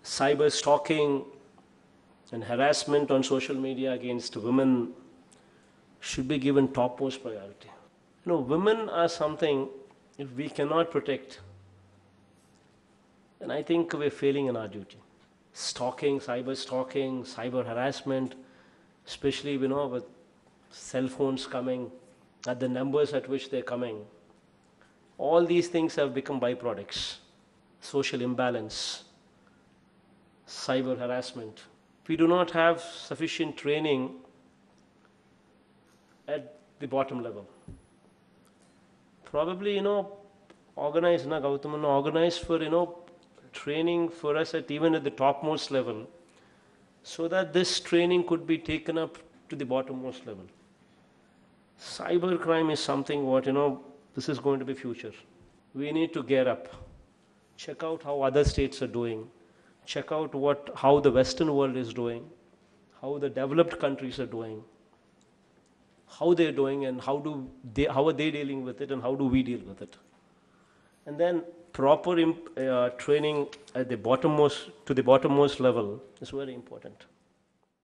cyber stalking and harassment on social media against women should be given topmost priority. Women are something, if we cannot protect, then I think we're failing in our duty. Stalking, cyber harassment, especially, with cell phones coming, at the numbers at which they're coming, all these things have become byproducts. Social imbalance, cyber harassment. We do not have sufficient training at the bottom level. Probably, organize for, training for us even at the topmost level, so that this training could be taken up to the bottommost level. Cyber crime is something this is going to be future. We need to gear up. Check out how other states are doing. Check out how the Western world is doing, how the developed countries are doing, how they're doing, and how are they dealing with it, and how do we deal with it. And then proper training at the bottommost level is very important.